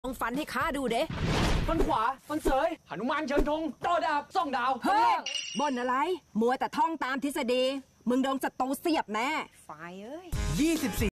ลองฟันให้ข้าดูเด้ฟันขวาฟันเสยหนุมานเชิญธงต่อดาบส่องดาวเฮ้ยบ่นอะไรมัวแต่ท่องตามทฤษฎีมึงโดนศัตรูเสียบแน่ไฟเอ้ย 24